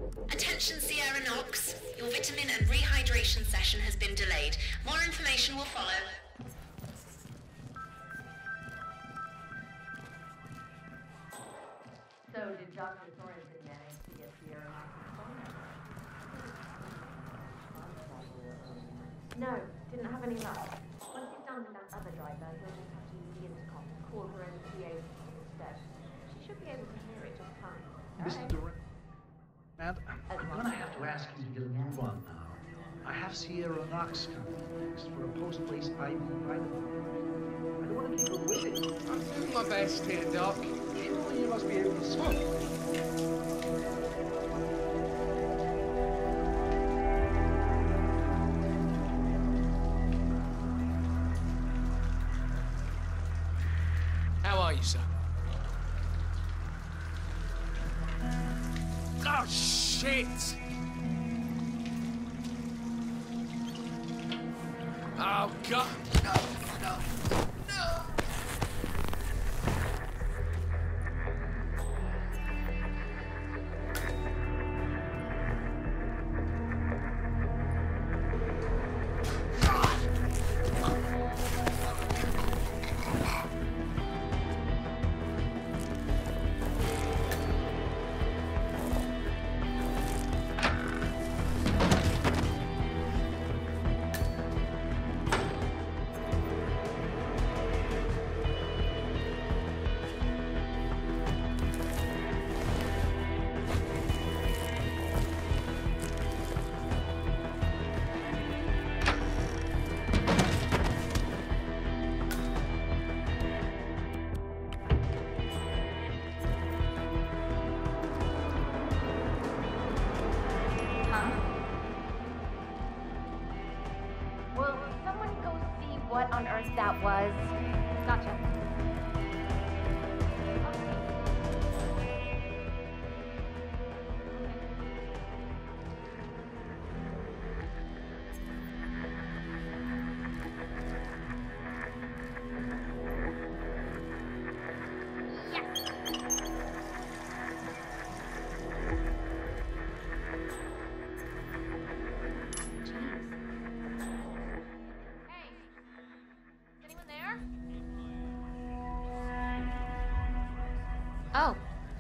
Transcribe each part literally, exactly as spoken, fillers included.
Attention Sierra Knox. Your vitamin and rehydration session has been delayed. More information will follow. So did Doctor Thornton manage to get Sierra Knox's phone number? No, didn't have any luck. Once he's done with that other driver, he'll just have to use the intercom to call her own P A instead. She should be able to hear it just fine. Mister Durant, Matt, I'm gonna have to ask you to get a move on now. I have Sierra Knox coming next for a post-place I V vitamin. I don't want to keep her waiting. I'm doing my best here, Doc. Surely you must be able to swim. How are you, son? Oh, shit! Oh, God! No, no, no! What on earth that was? Gotcha. Oh.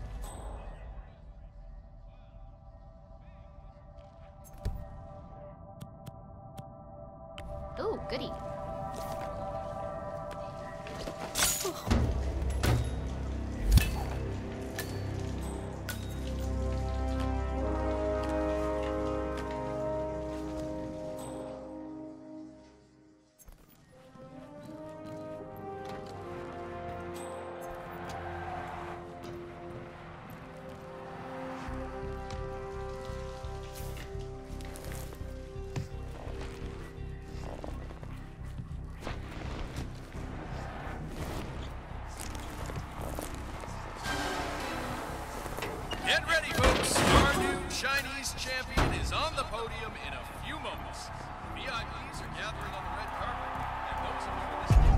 Ooh, goody. Get ready, folks! Our new Chinese champion is on the podium in a few moments. V I Ps are gathering on the red carpet, and those of you listening...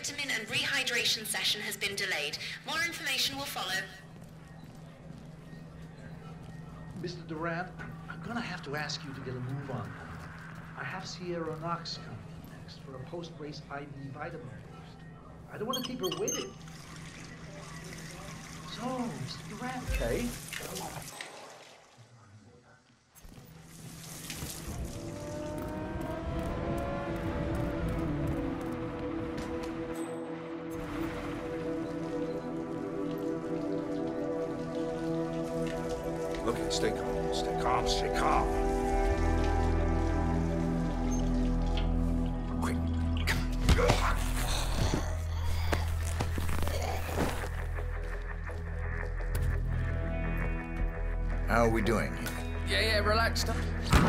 vitamin and rehydration session has been delayed. More information will follow. Mister Durant, I'm gonna have to ask you to get a move on now. I have Sierra Knox coming next for a post-race I V vitamin boost. I don't want to keep her waiting. So, Mister Durant, okay? Look, stay calm, stay calm, stay calm. Quick. How are we doing here? Yeah, yeah, relax. Don't...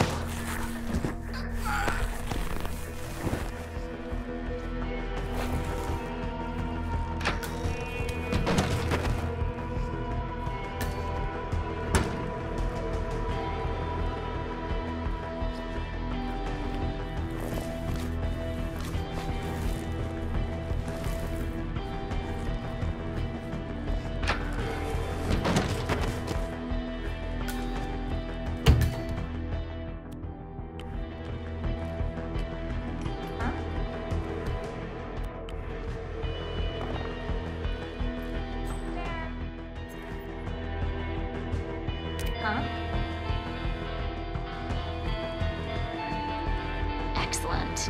Huh? Excellent.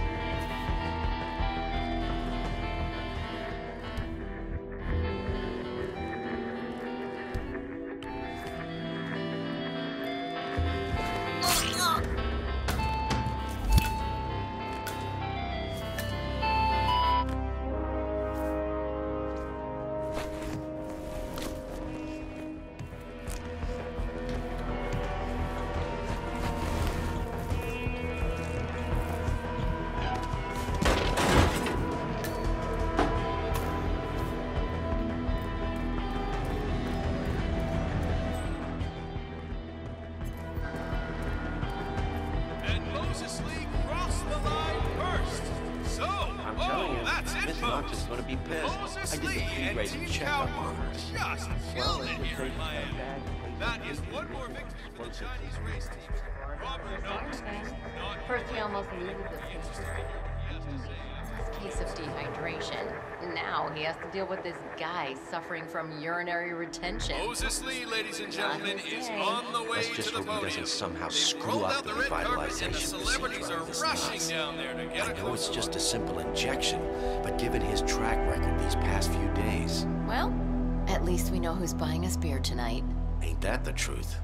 Knox is going to be pissed. I did the pre-race checkup on her. Just killed it here in Miami. That is one more victory for the Chinese race team. Robert Knox is not... First he almost loses his case of dehydration. Now he has to deal with this guy suffering from urinary retention. Moses Lee, ladies and gentlemen, is on the way Let's just to the hope he podium. doesn't somehow They've screw rolled up out the the red carpet and the revitalization celebrities are rushing down there to get I a know it's closer just look. a simple injection, but given his track record these past few days, Well, at least we know who's buying us beer tonight. ain't that the truth?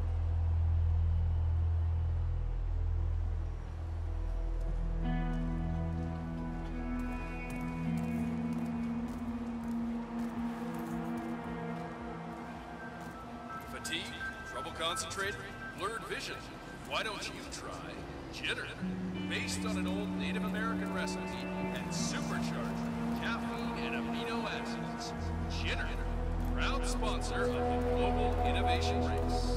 Fatigue, trouble concentrating, blurred vision. Why don't you try Jitter? Based on an old Native American recipe and supercharged with caffeine and amino acids. Jitter, proud sponsor of the Global Innovation Race.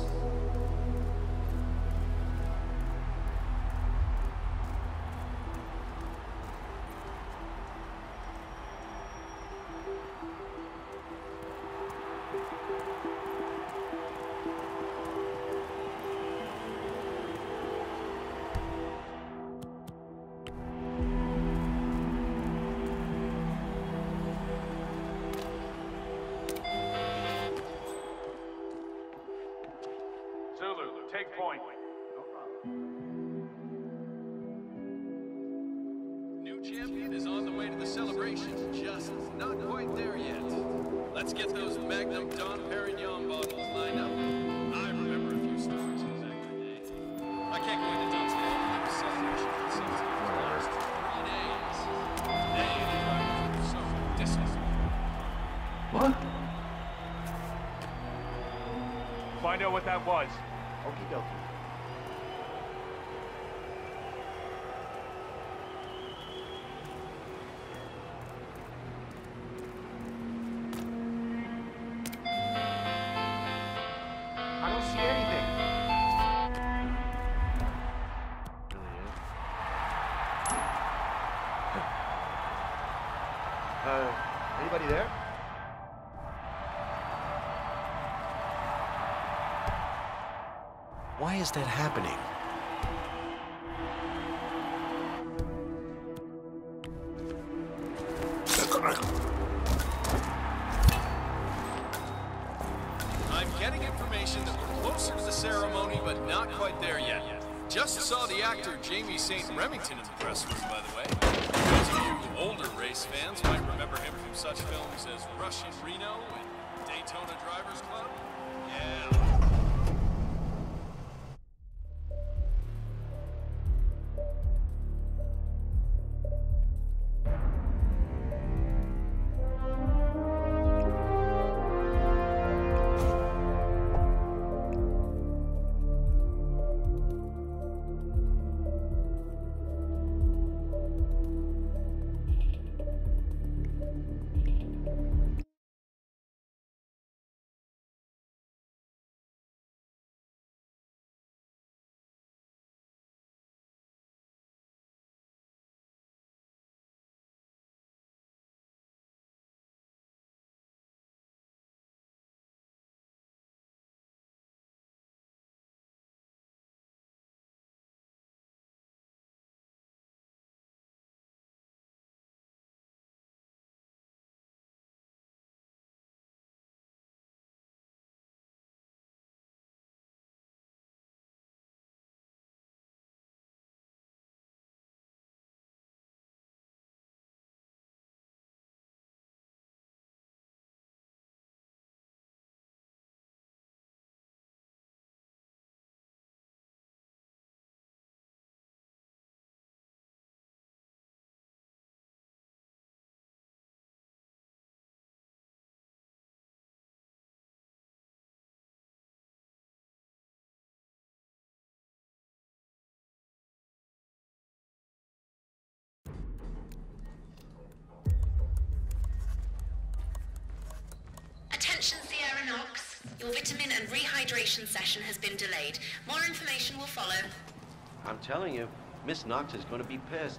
Zulu, take point. New champion is on the way to the celebration, just not quite there yet. Let's get those Magnum Dom Perignon bottles lined up. I remember a few stories from back in the day. I can't go into detail, but there was celebration for the Celtics for the last three days. Today, the drivers were so disappointed. What? Find out what that was. Okie dokie. I don't see anything. Uh, Why is that happening? I'm getting information that we're closer to the ceremony, but not quite there yet. Just saw the actor Jamie Saint Remington in the press room, by the way. Those of you older race fans might remember him from such films as Rush in Reno and Daytona Drivers Club. Yeah. Attention Sierra Knox. Your vitamin and rehydration session has been delayed. More information will follow. I'm telling you, Miss Knox is going to be pissed.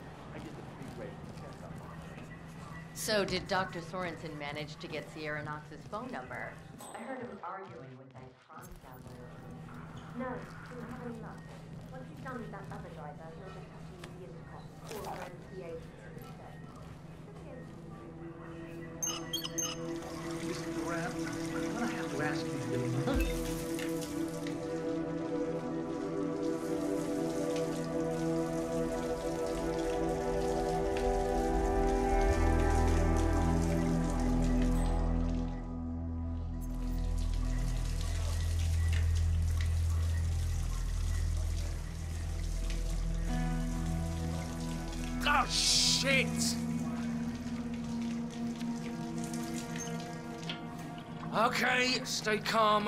So, did Doctor Sorensen manage to get Sierra Knox's phone number? I heard him arguing with that Franz down there. No, didn't have any luck. Once he's done with that other driver, he'll just have to use the intercom, call her and P A instead. Mister Grant, I'm gonna have to ask you to get Oh, shit! Okay, stay calm.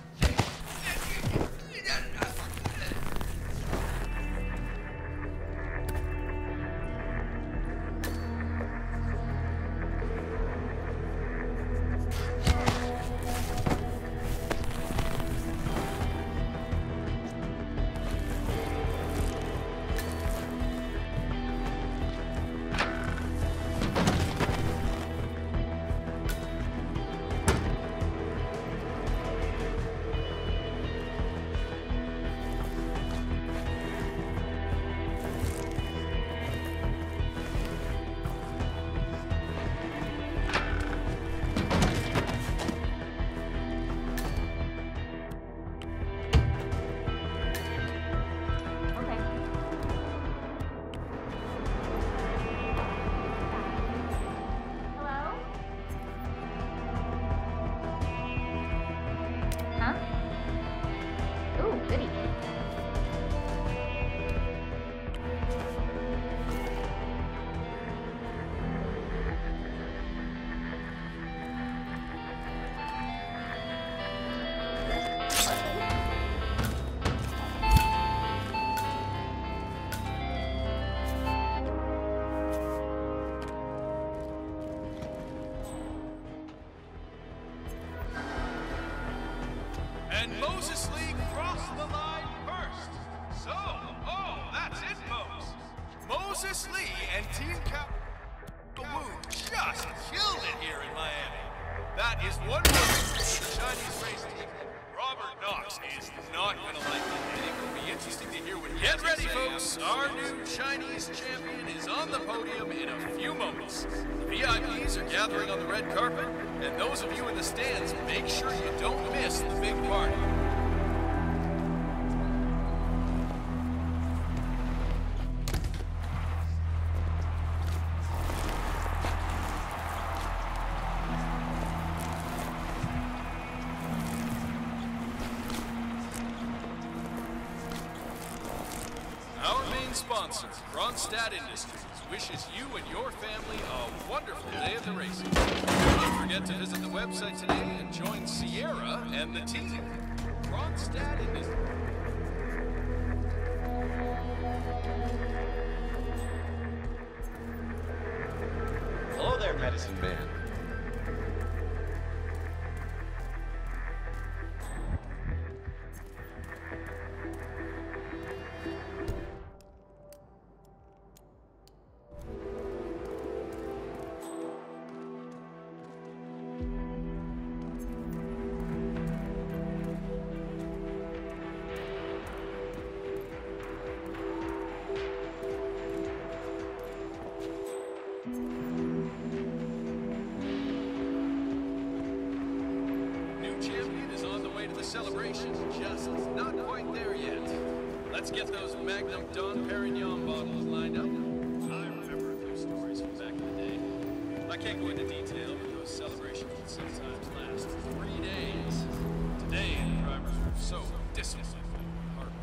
And Moses Lee crossed the line first. So, oh, that's it, folks. Moses Lee and Team Cap Wu just killed it here in Miami. That is one more victory for the Chinese race team. Robert Knox is not going to like it. Get ready, folks. Our new Chinese champion is on the podium in a few moments. The V I Ps are gathering on the red carpet, and those of you in the stands, make sure you don't miss the big party. Sponsor, Ronstadt Industries, wishes you and your family a wonderful day at the races. Don't forget to visit the website today and join Sierra and the team. Ronstadt Industries. Hello there, medicine man. Celebration just not quite there yet. Let's get those Magnum Dom Perignon bottles lined up. I remember a few stories from back in the day. I can't go into detail, but those celebrations would sometimes last three days. Today, the drivers were so disciplined and hardworking.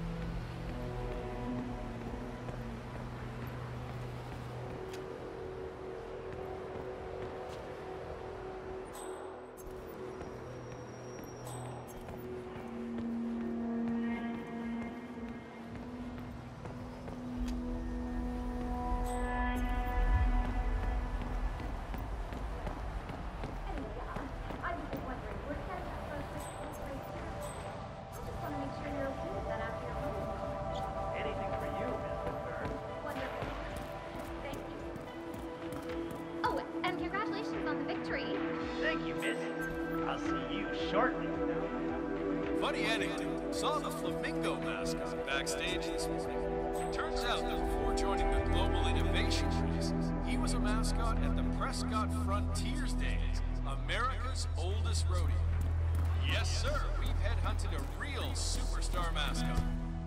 Thank you, miss. I'll see you shortly. Funny anecdote. Saw the flamingo mascot backstage this morning. Turns out that before joining the Global Innovation Race, he was a mascot at the Prescott Frontiers Days, America's oldest rodeo. Yes, sir. We've headhunted a real superstar mascot.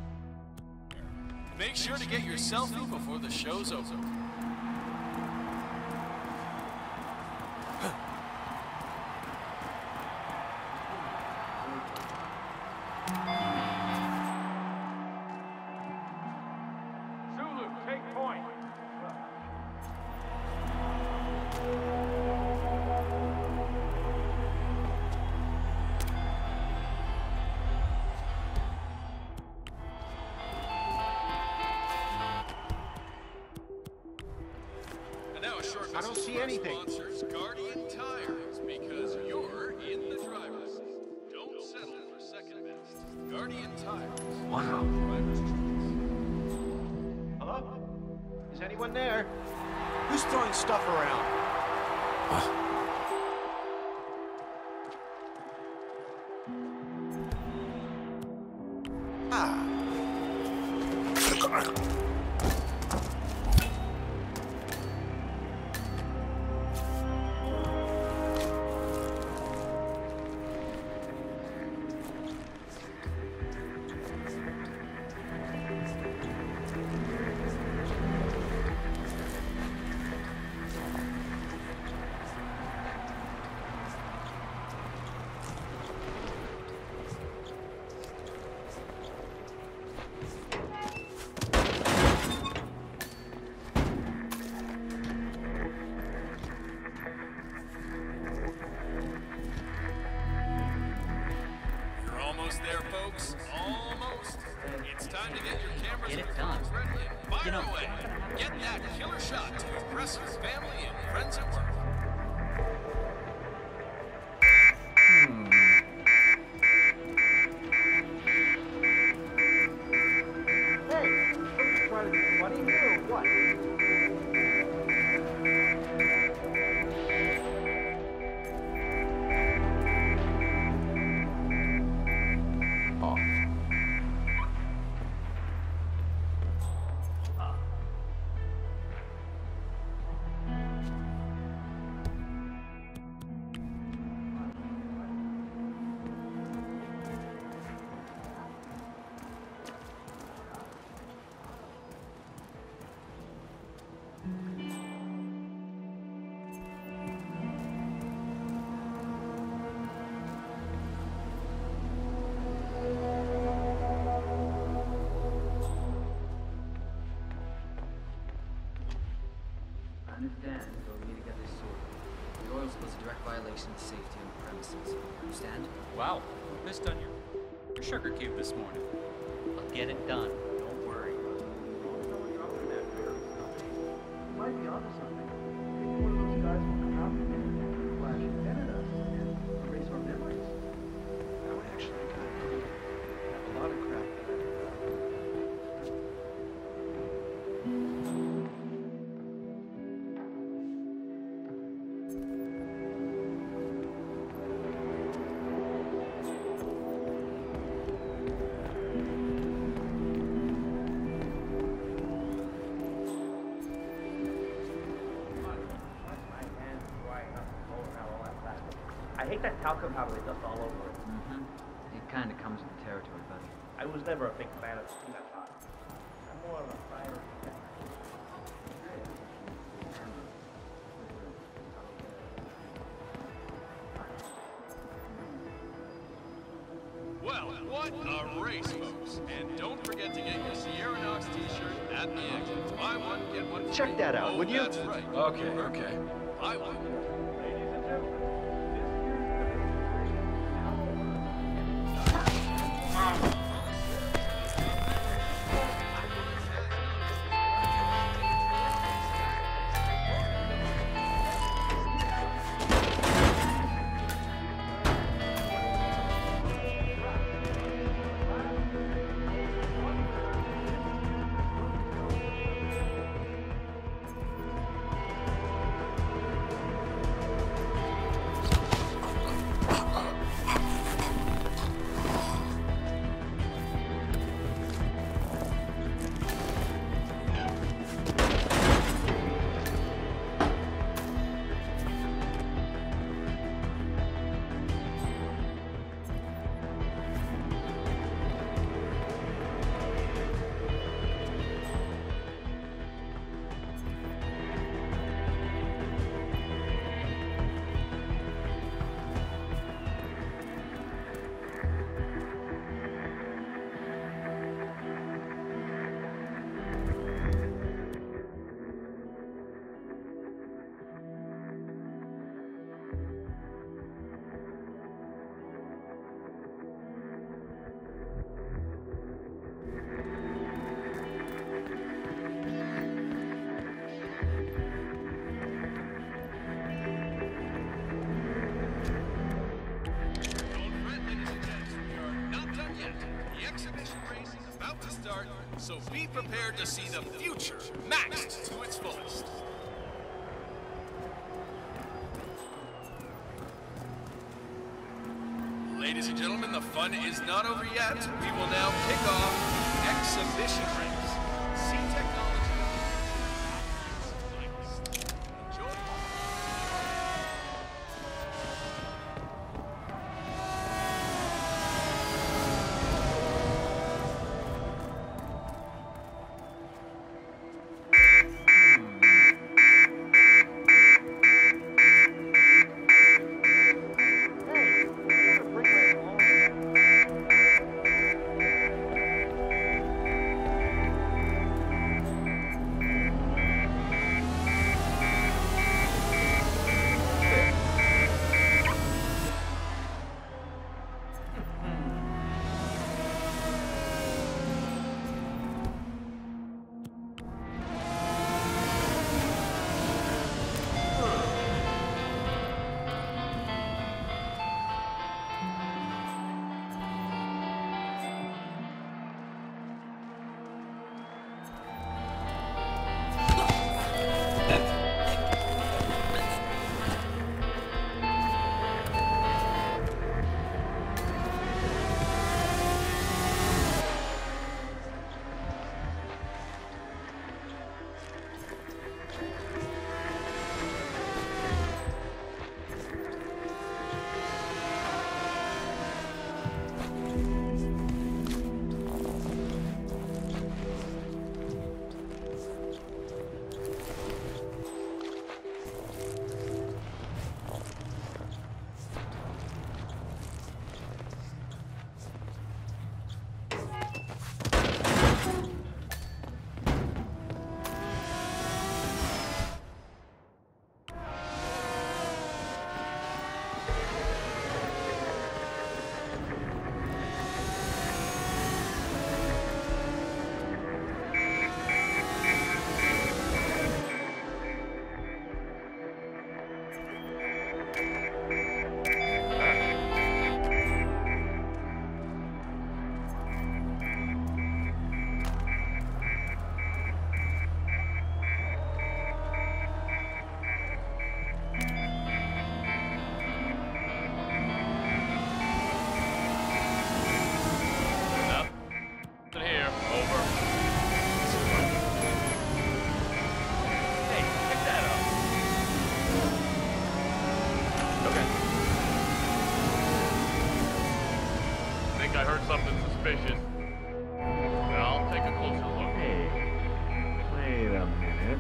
Make sure to get your selfie before the show's over. Zulu, take point. And now a short I don't see anything. Sponsors, Guardian Tires, because you're in the driver's seat. Don't settle for second best. Guardian Tires. Wow. Hello? Is anyone there? Who's throwing stuff around? Ah. Almost there, folks. Almost. It's time to get your cameras Get it and done. phones ready and fire You know, away. Get that killer shot to impress your family and friends at work. Hey, what, what do you do? What? understand, so we need to get this sorted. The oil spill is a direct violation of safety on the premises. Understand? Wow, missed on your, your sugar cube this morning. I'll get it done. Don't worry. You might be onto something. Maybe one of those guys will come out and flash and edit us and erase our memories. That would actually be kind of cool. I have a lot of crap that I I hate that talcum powder they dust all over it. Mm-hmm. It kind of comes with the territory, buddy. I was never a big fan of peanut powder. I'm more of a fire. Well, what a race, folks. And don't forget to get your Sierra Knox t-shirt at the exit. Buy one, get one free. Check that out, oh, would you? That's right. Okay, okay. Buy one. Ladies and gentlemen, So be prepared to see the future maxed to its fullest. Ladies and gentlemen, the fun is not over yet. We will now kick off the exhibition race. See technology. think I heard something suspicious. I'll take a closer look. Hey, wait a minute.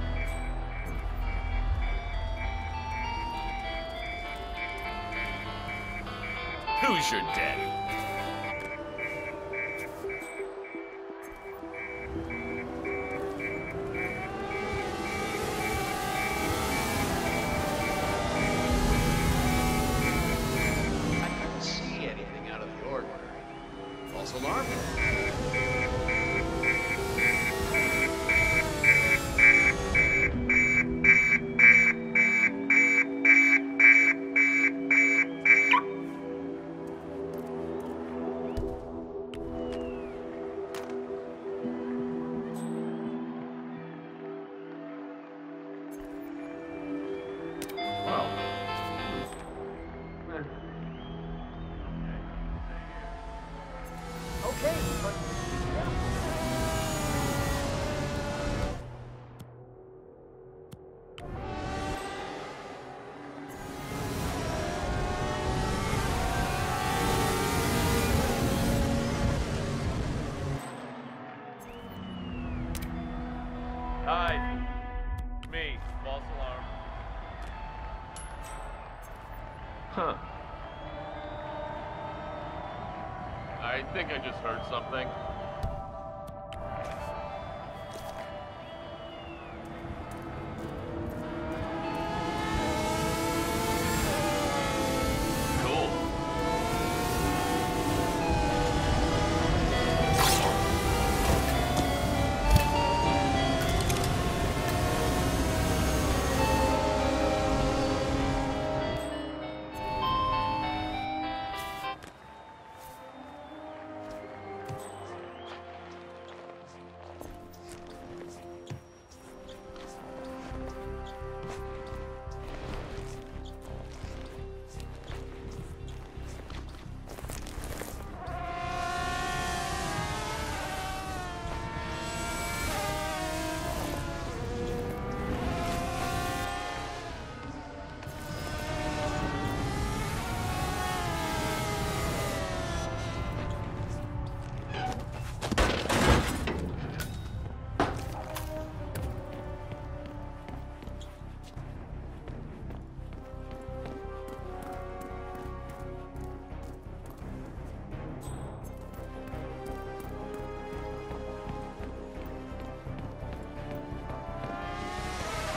Who's your daddy? Alarm? Hi. Me. False alarm. Huh. I think I just heard something.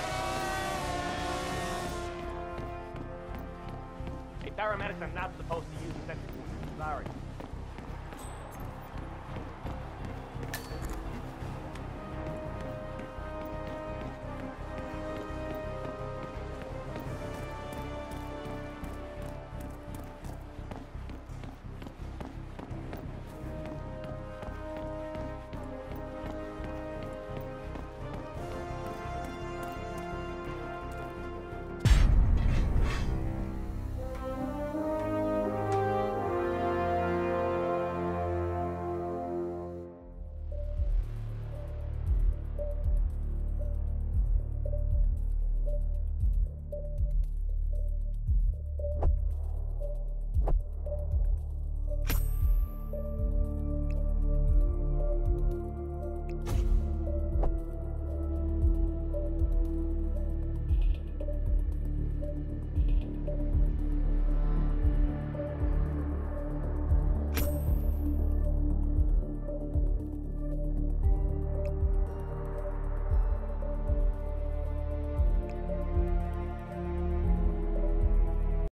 Paramedics are not supposed to